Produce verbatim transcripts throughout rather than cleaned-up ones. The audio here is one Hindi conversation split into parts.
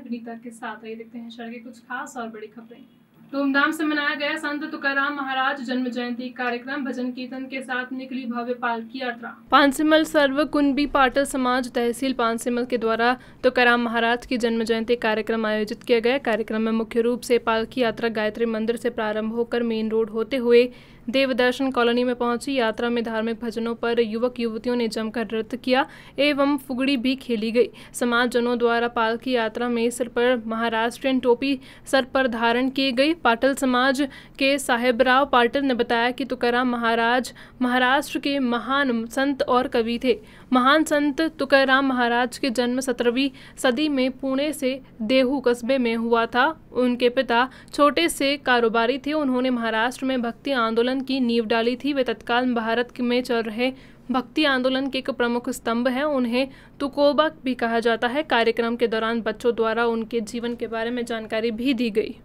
विनीता के साथ। आइए देखते हैं शहर की कुछ खास और बड़ी खबरें। धूमधाम से मनाया गया संत तुकाराम महाराज जन्म जयंती कार्यक्रम। भजन कीर्तन के साथ निकली भव्य पालकी यात्रा। पांसिमल सर्व कुंभी पाटिल समाज तहसील पांसिमल के द्वारा तुकाराम महाराज की जन्म जयंती कार्यक्रम आयोजित किया गया। कार्यक्रम में मुख्य रूप से पालकी यात्रा गायत्री मंदिर से प्रारंभ होकर मेन रोड होते हुए देवदर्शन कॉलोनी में पहुंची। यात्रा में धार्मिक भजनों पर युवक युवतियों ने जमकर नृत्य किया एवं फुगड़ी भी खेली गई। समाजजनों द्वारा पालकी यात्रा में सिर पर महाराष्ट्रियन टोपी सर पर धारण की गई। पाटिल समाज के साहेबराव पाटिल ने बताया कि तुकाराम महाराज महाराष्ट्र के महान संत और कवि थे। महान संत तुकाराम महाराज के जन्म सत्रहवीं सदी में पुणे से देहू कस्बे में हुआ था। उनके पिता छोटे से कारोबारी थे। उन्होंने महाराष्ट्र में भक्ति आंदोलन की नींव डाली थी। वे तत्काल भारत में चल रहे भक्ति आंदोलन के एक प्रमुख स्तंभ हैं। उन्हें तुकोबा भी कहा जाता है। कार्यक्रम के दौरान बच्चों द्वारा उनके जीवन के बारे में जानकारी भी दी गई।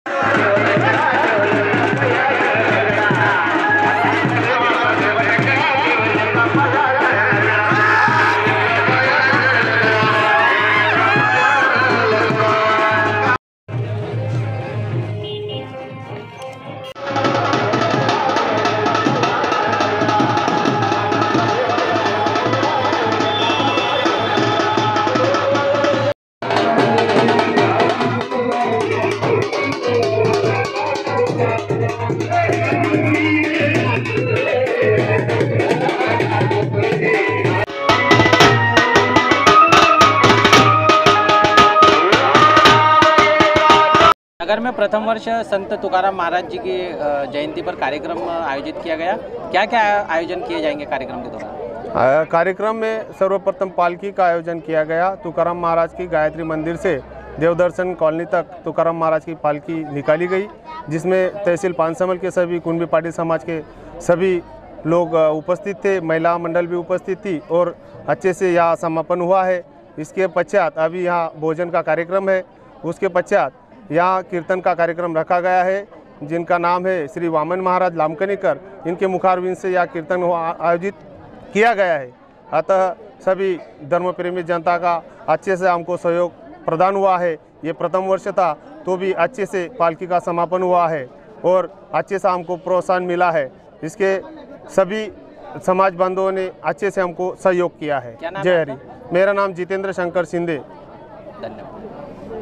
नगर में प्रथम वर्ष संत तुकाराम महाराज जी की जयंती पर कार्यक्रम आयोजित किया गया। क्या क्या आयोजन किए जाएंगे कार्यक्रम के दौरान? कार्यक्रम में सर्वप्रथम पालकी का आयोजन किया गया। तुकाराम महाराज की गायत्री मंदिर से देवदर्शन कॉलोनी तक तुकाराम महाराज की पालकी निकाली गई, जिसमें तहसील पांसिमल के सभी कुंभी पाटिल समाज के सभी लोग उपस्थित थे। महिला मंडल भी उपस्थित थी और अच्छे से यहाँ समापन हुआ है। इसके पश्चात अभी यहाँ भोजन का कार्यक्रम है। उसके पश्चात यहाँ कीर्तन का कार्यक्रम रखा गया है, जिनका नाम है श्री वामन महाराज लामकनीकर। इनके मुखारविंद से यह कीर्तन आयोजित किया गया है। अतः सभी धर्म प्रेमी जनता का अच्छे से हमको सहयोग प्रदान हुआ है। ये प्रथम वर्ष था तो भी अच्छे से पालकी का समापन हुआ है और अच्छे से हमको प्रोत्साहन मिला है। इसके सभी समाज बंधुओं ने अच्छे से हमको सहयोग किया है। जय हरि। मेरा नाम जितेंद्र शंकर सिंधे। धन्यवाद।